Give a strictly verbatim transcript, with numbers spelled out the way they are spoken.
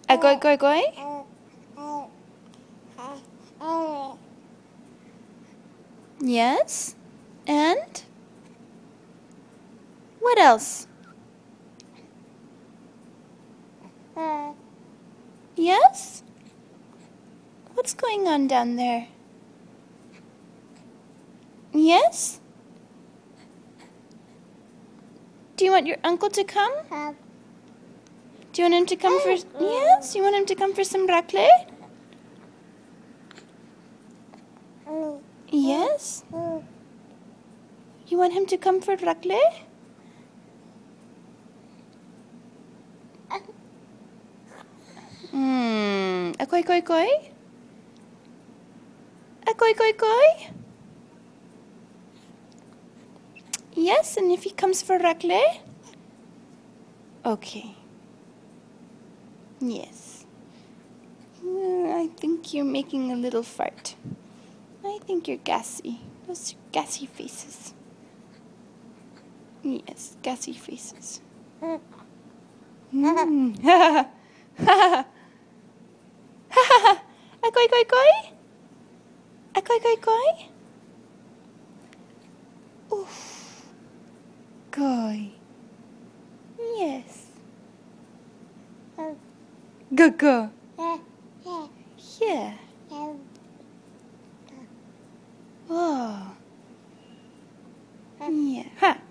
Agoy, goy, goy? Yes. And? What else? Yes? What's going on down there? Yes? Do you want your uncle to come? Do you want him to come for... Yes? You want him to come for some raclette? Yes? You want him to come for raclette? Hmm. Akoy, koy, koy? Akoy, koy, koy? Yes, and if he comes for raclette? Okay. Yes. Uh, I think you're making a little fart. I think you're gassy. Those are gassy faces. Yes, gassy faces. Mm. Ha ha ha. Akoy, koy, koy? Akoy, koy, koy? Oof. Koy. Yes. Go, go. Yeah. Oh. Yeah. Ha.